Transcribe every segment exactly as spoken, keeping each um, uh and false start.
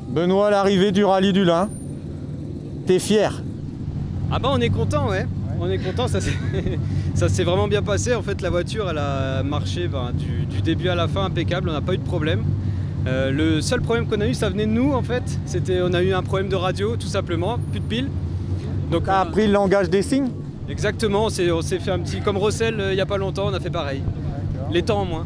Benoît, l'arrivée du rallye du Lin, t'es fier? Ah bah on est content, ouais. On est content, ça s'est vraiment bien passé. En fait, la voiture, elle a marché ben, du, du début à la fin impeccable, on n'a pas eu de problème. Euh, le seul problème qu'on a eu, ça venait de nous en fait. C'était, on a eu un problème de radio, tout simplement, plus de piles. Donc t'as appris le langage des signes? Exactement, on s'est fait un petit, comme Rossel, euh, il n'y a pas longtemps, on a fait pareil. Les temps en moins.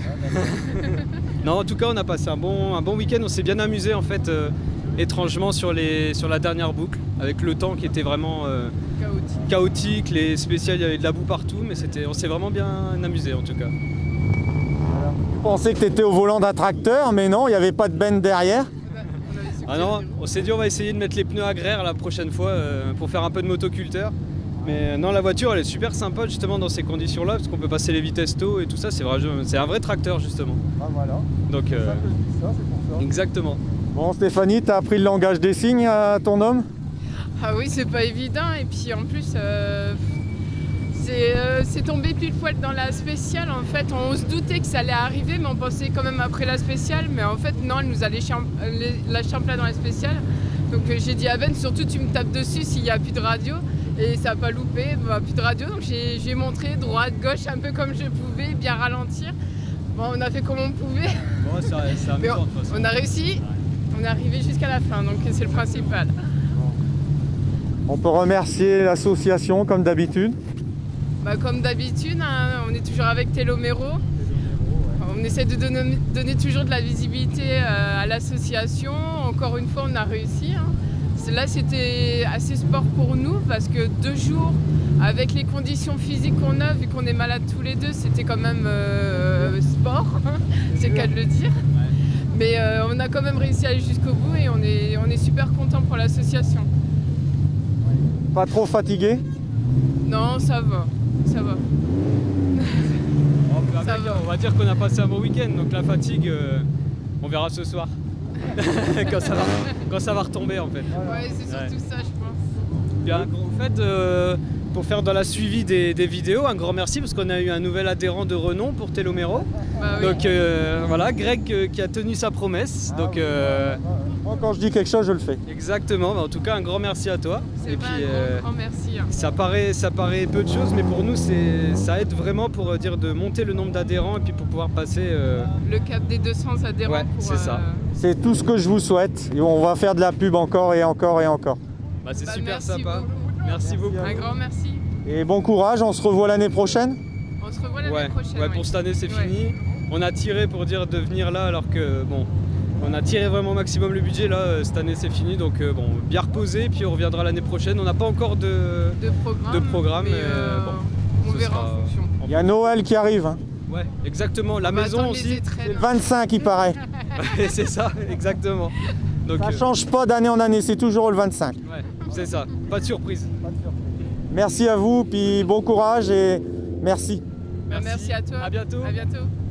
Non, en tout cas, on a passé un bon, un bon week-end, on s'est bien amusé en fait, euh, étrangement sur, les, sur la dernière boucle, avec le temps qui était vraiment euh, chaotique. chaotique, les spéciales, il y avait de la boue partout, mais on s'est vraiment bien amusé en tout cas. Je pensais que tu étais au volant d'un tracteur, mais non, il n'y avait pas de benne derrière. Ah non, on s'est dit on va essayer de mettre les pneus agraires la prochaine fois euh, pour faire un peu de motoculteur. Mais non, la voiture elle est super sympa justement dans ces conditions-là, parce qu'on peut passer les vitesses tôt et tout ça, c'est un vrai tracteur justement. Ah voilà. Donc, euh, ça que je dis ça, c'est pour ça. Exactement. Bon Stéphanie, tu as appris le langage des signes à ton homme? Ah oui, c'est pas évident, et puis en plus, euh, c'est euh, tombé pile poil dans la spéciale. En fait, on se doutait que ça allait arriver, mais on pensait quand même après la spéciale. Mais en fait, non, elle nous a lâché en plat dans la spéciale. Donc euh, j'ai dit à Ben, surtout tu me tapes dessus s'il n'y a plus de radio. Et ça n'a pas loupé, bah, plus de radio. Donc j'ai montré droite, gauche, un peu comme je pouvais, bien ralentir. Bon, on a fait comme on pouvait. Bon, c'est amusant, mais on, on a réussi, on est arrivé jusqu'à la fin, donc c'est le principal. On peut remercier l'association comme d'habitude. Bah, comme d'habitude, hein, on est toujours avec Telomero. On essaie de donner, donner toujours de la visibilité euh, à l'association. Encore une fois, on a réussi. Hein. Là, c'était assez sport pour nous parce que deux jours, avec les conditions physiques qu'on a, vu qu'on est malades tous les deux, c'était quand même euh, sport, c'est le cas de le dire. Mais euh, on a quand même réussi à aller jusqu'au bout et on est, on est super content pour l'association. Pas trop fatigué? Non, ça va, ça va. On, ça va. On va dire qu'on a passé un bon week-end, donc la fatigue, euh, on verra ce soir. quand, ça va, quand ça va retomber en fait. Ouais, c'est surtout ouais. ça je pense. Bien, en fait, euh, pour faire dans la suivi des, des vidéos, un grand merci parce qu'on a eu un nouvel adhérent de renom pour Telomero. Bah, oui. Donc euh, voilà, Greg euh, qui a tenu sa promesse. Ah, donc, oui, euh, moi quand je dis quelque chose, je le fais. Exactement, en tout cas un grand merci à toi. C'est pas puis, un euh, grand, grand merci. Hein. Ça paraît, ça paraît peu de choses, mais pour nous ça aide vraiment pour dire de monter le nombre d'adhérents et puis pour pouvoir passer... Euh... Le cap des deux cents adhérents. Ouais, c'est euh... ça. C'est tout ce que je vous souhaite. Et on va faire de la pub encore et encore et encore. Bah, c'est bah, super merci sympa. Beaucoup. Merci beaucoup. Un grand merci. Et bon courage, on se revoit l'année prochaine. On se revoit l'année ouais. prochaine. Ouais, pour oui. cette année c'est ouais. fini. On a tiré pour dire de venir là alors que bon, on a tiré vraiment au maximum le budget là. Cette année c'est fini, donc euh, bon, bien reposé. Puis on reviendra l'année prochaine. On n'a pas encore de, de programme. De programme mais euh, bon, on verra sera... en fonction. Il y a Noël qui arrive. Hein. Ouais, exactement. La on maison aussi. C'est le vingt-cinq, il paraît. C'est ça, exactement. Donc, ça euh... change pas d'année en année, c'est toujours le vingt-cinq. Ouais, c'est ça. Pas de surprise. Pas de surprise. Merci à vous, puis bon courage et merci. Merci, merci à toi. À bientôt. À bientôt.